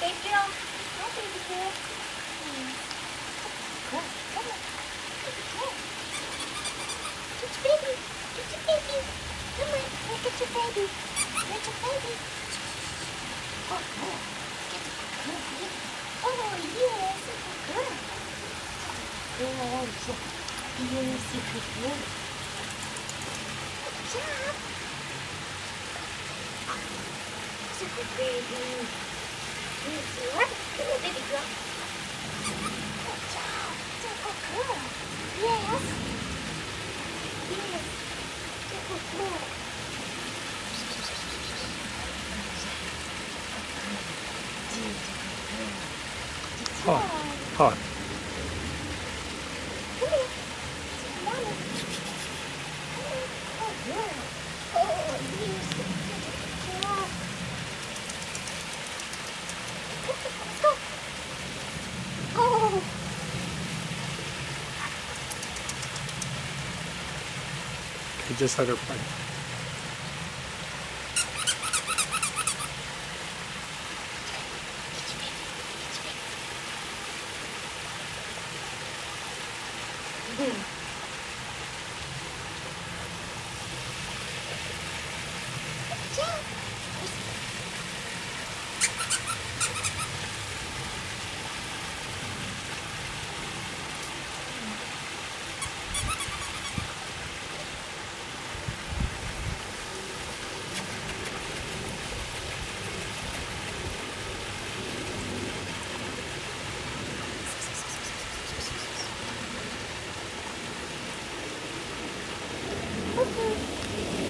baby girl. Hi, baby girl. Come on. Baby girl. Get your baby. Get your baby. Come on. Look at your baby. Get your baby. Oh, good. Get the good baby. Oh, yes. Good girl. Good. Yes, good girl. Good job. It's a good baby. Yes, you are. Come here, baby girl. Good job. It's a good girl. Yes. Yes. It's a good girl. Hot. Hot. Come here. See mommy. Come here. Oh, good. Oh, yes. Good job. Let's go. Oh. You just let her play. Okay.